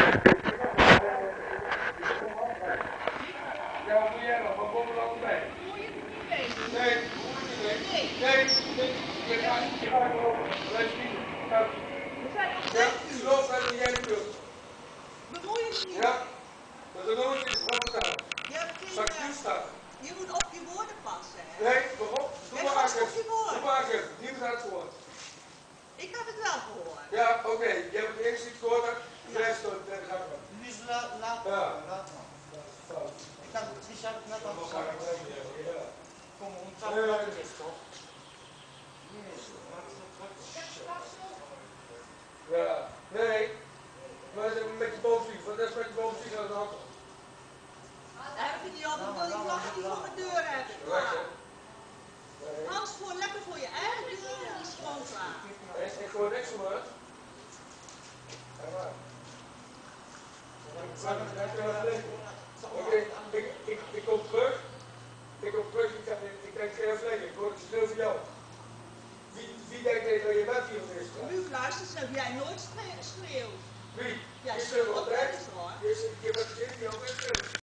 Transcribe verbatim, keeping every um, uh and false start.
Ja, wat doe jij dan? Wat komt er dan bij? Moet je het niet weten? Nee, hoef ik niet mee. Nee. Nee, nee. Je gaat je gaat gewoon. Blijf niet. Ja. We zijn op Ja, vijf ik uur. geloof dat jij niet wilt. Bemoei je niet. Ja, dat is nooit in de grond staan. Je hebt geen, Zak eh, niet staan. je moet op je woorden passen. Hè? Nee, waarom? Doe Jij maar past aan. op je woord. Doe maar aan. Niemand aan het woord. Ik had het wel gehoord. Ja, oké. Okay. Jij hebt het eerst iets gehoord. De rest door de gang. Nu is laat, laat, Ja. laat maar. Ik had het Richard net al gezegd. Ja. Kom, we moeten samen laten is toch? Ja, nee. Maar dat is een beetje boomvlieg, want dat is met de boomvlieg aan de hand. Dan heb je niet altijd wil die vlag die voor mijn deur hebben. Lekker. Alles voor, lekker voor je eigen deur en die schoon klaar. Ik, ik hoor niks van me. Ja, maar. Oké, ik, ik, ik kom terug. Ik kom terug, ik, ik denk geen vlekken, ik hoor het stil voor jou. Wie, wie denkt dat je bent hier geweest? Nu luister, zeg jij nooit schreeuwt. Wie? Jij Je schreeuwt schreeuwt altijd altijd. eens hoor. Je, je bent geen die altijd schreeuwt.